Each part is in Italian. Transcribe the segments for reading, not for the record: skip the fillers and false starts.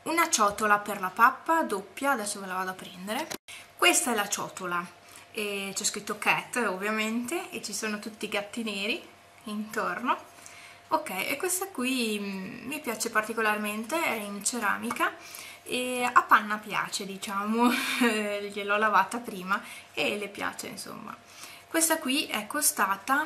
una ciotola per la pappa doppia, adesso ve la vado a prendere. Questa è la ciotola, c'è scritto cat ovviamente e ci sono tutti i gatti neri intorno. Ok, e questa qui mi piace particolarmente, è in ceramica e a Panna piace, diciamo, gliel'ho lavata prima e le piace, insomma. Questa qui è costata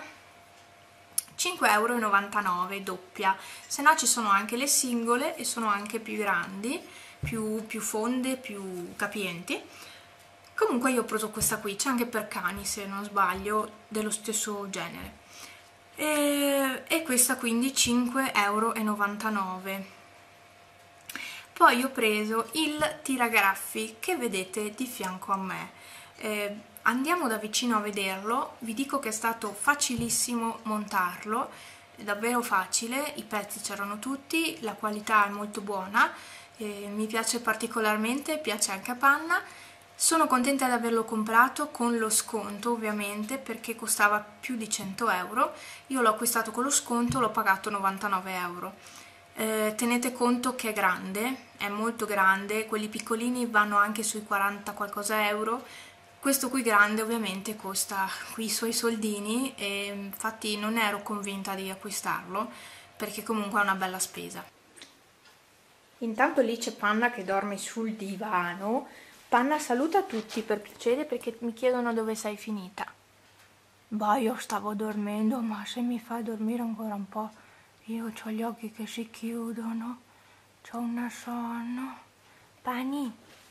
5,99 € doppia, se no ci sono anche le singole e sono anche più grandi, più fonde, più capienti. Comunque io ho preso questa qui, c'è anche per cani se non sbaglio, dello stesso genere. E questa quindi 5,99 €. Poi ho preso il tiragraffi che vedete di fianco a me. Andiamo da vicino a vederlo, vi dico che è stato facilissimo montarlo, davvero facile, i pezzi c'erano tutti, la qualità è molto buona, mi piace particolarmente, piace anche a Panna. Sono contenta di averlo comprato con lo sconto ovviamente perché costava più di 100 €, io l'ho acquistato con lo sconto, l'ho pagato 99 €. Tenete conto che è grande, è molto grande, quelli piccolini vanno anche sui 40 qualcosa euro, questo qui grande ovviamente costa qui i suoi soldini e infatti non ero convinta di acquistarlo perché comunque è una bella spesa. Intanto lì c'è Panna che dorme sul divano. Panna, saluta tutti per piacere perché mi chiedono dove sei finita. Bah, io stavo dormendo, ma se mi fai dormire ancora un po', io ho gli occhi che si chiudono, c'ho una sonno. Pani,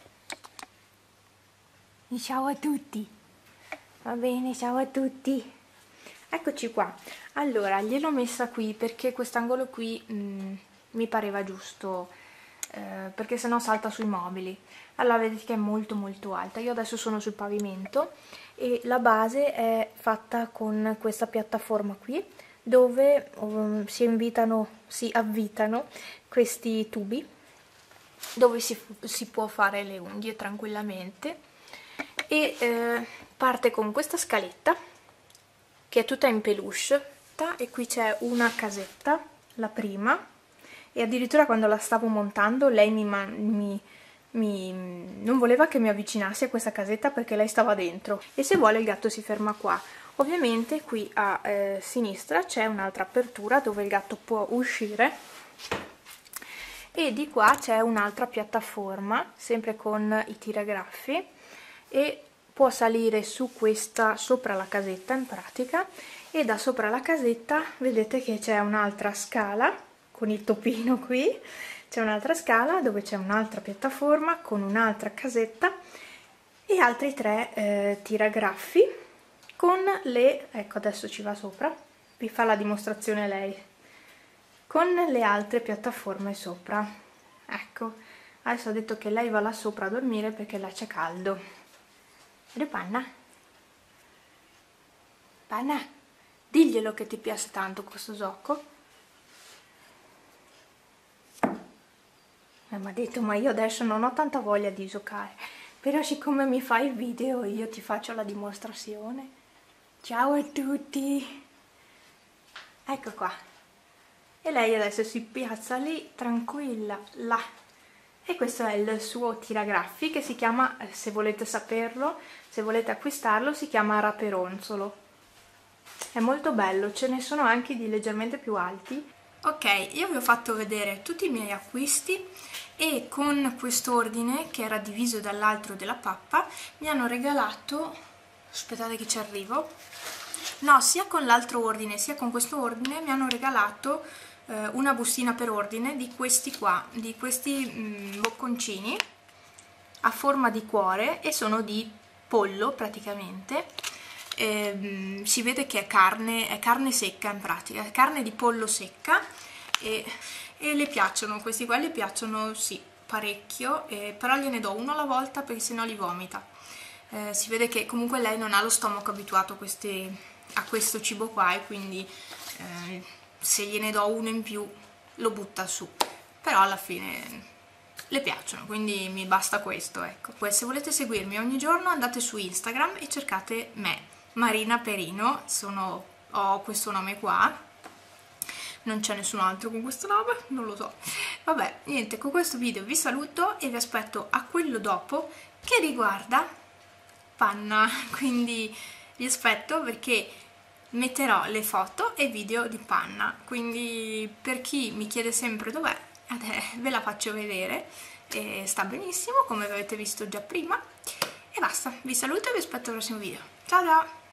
ciao a tutti. Va bene, ciao a tutti. Eccoci qua. Allora, gliel'ho messa qui perché quest'angolo qui mi pareva giusto, perché sennò salta sui mobili. Allora vedete che è molto molto alta. Io adesso sono sul pavimento e la base è fatta con questa piattaforma qui dove si avvitano questi tubi dove si può fare le unghie tranquillamente e parte con questa scaletta che è tutta in peluche e qui c'è una casetta, la prima, e addirittura quando la stavo montando lei non voleva che mi avvicinassi a questa casetta perché lei stava dentro e se vuole il gatto si ferma qua. Ovviamente qui a sinistra c'è un'altra apertura dove il gatto può uscire e di qua c'è un'altra piattaforma sempre con i tiragraffi e può salire su questa sopra la casetta in pratica e da sopra la casetta vedete che c'è un'altra scala con il topino qui. C'è un'altra scala dove c'è un'altra piattaforma con un'altra casetta e altri 3 tiragraffi con le, ecco adesso ci va sopra, vi fa la dimostrazione lei, con le altre piattaforme sopra. Ecco, adesso ho detto che lei va là sopra a dormire perché là c'è caldo. Vedi Panna? Panna, diglielo che ti piace tanto questo gioco. Mi ha detto, ma io adesso non ho tanta voglia di giocare, però siccome mi fai il video io ti faccio la dimostrazione. Ciao a tutti! Ecco qua. E lei adesso si piazza lì, tranquilla, là. E questo è il suo tiragraffi che si chiama, se volete saperlo, se volete acquistarlo, si chiama Raperonzolo. È molto bello, ce ne sono anche di leggermente più alti. Ok, io vi ho fatto vedere tutti i miei acquisti e con quest'ordine che era diviso dall'altro della pappa mi hanno regalato, aspettate che ci arrivo, no, sia con l'altro ordine sia con questo ordine mi hanno regalato una bustina per ordine di questi qua, di questi bocconcini a forma di cuore e sono di pollo praticamente. Si vede che è carne secca in pratica, è carne di pollo secca e le piacciono, questi qua le piacciono sì, parecchio, però gliene do uno alla volta perché sennò li vomita. Si vede che comunque lei non ha lo stomaco abituato a questo cibo qua e quindi se gliene do uno in più lo butta su, però alla fine le piacciono, quindi mi basta questo, ecco. Poi se volete seguirmi ogni giorno andate su Instagram e cercate me, Marina Perino, ho questo nome qua. non c'è nessun altro con questo nome, non lo so. Vabbè, niente, con questo video vi saluto e vi aspetto a quello dopo che riguarda Panna, quindi vi aspetto perché metterò le foto e video di Panna, quindi per chi mi chiede sempre dov'è, ve la faccio vedere, e sta benissimo come avete visto già prima, e basta, vi saluto e vi aspetto al prossimo video, ciao ciao!